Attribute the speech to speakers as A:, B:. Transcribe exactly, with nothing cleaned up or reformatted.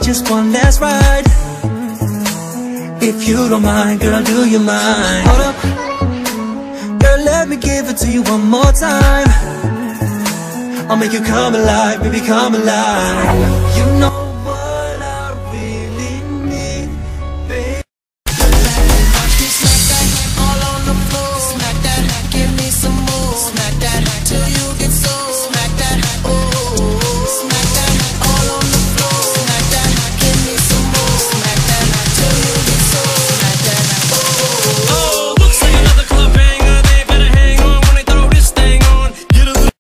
A: just one last ride. If you don't mind, girl, do you mind? Hold up, girl, let me give it to you one more time. I'll make you come alive, baby, come alive. You know